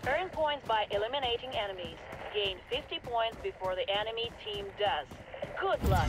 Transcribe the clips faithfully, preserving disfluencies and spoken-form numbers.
Earn points by eliminating enemies. Gain fifty points before the enemy team does. Good luck!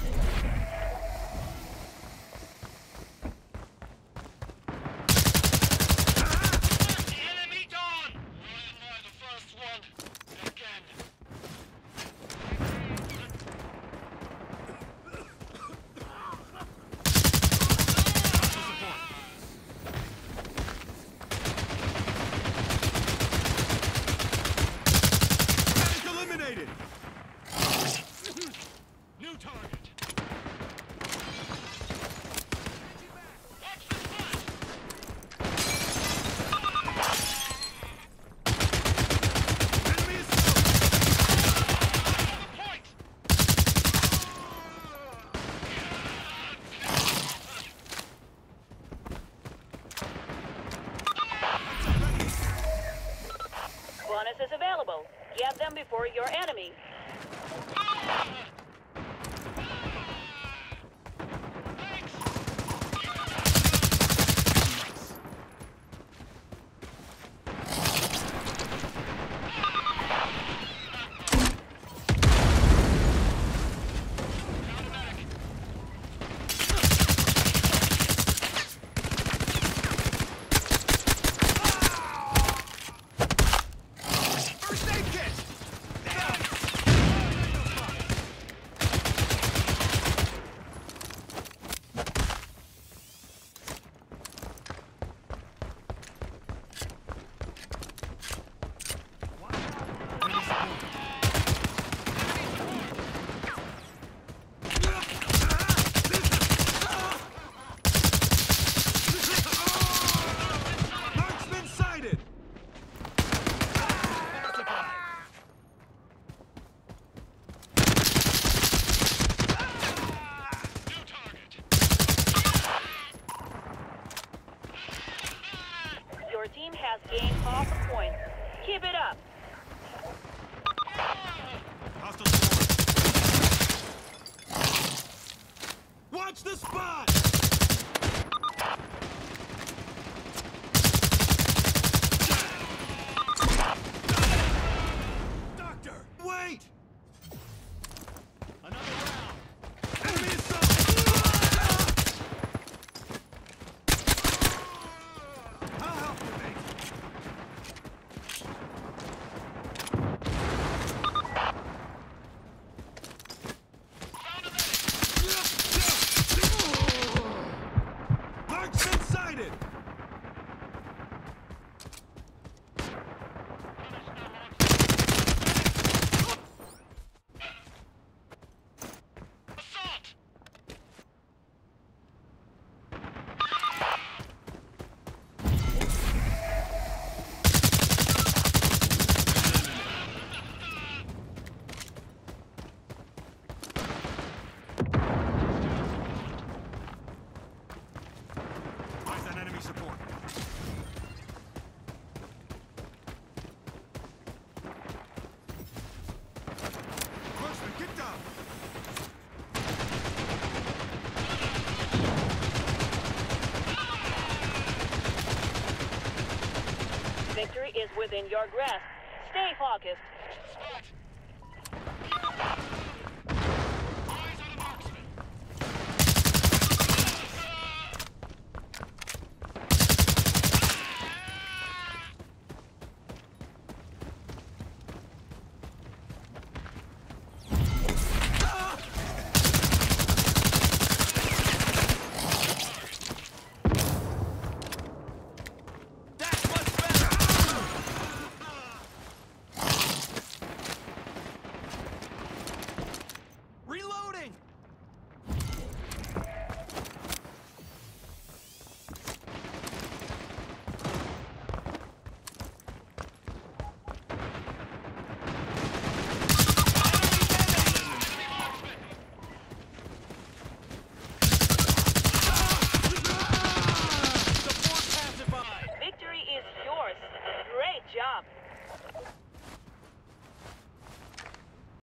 New target. Enemy is point. Bonuses available. Get them before your enemy. Your team has gained half a point. Keep it up. Hostile forward. Watch the spot! Doctor, wait! Another round. Enemy is so I'll help you, mate. Marksman sighted! Assault! Eyes on enemy support. Marksman, get down! Victory is within your grasp. Stay focused. Eyes on a marksman. That's much better! Reloading! Support pacified! Victory is yours. Great job.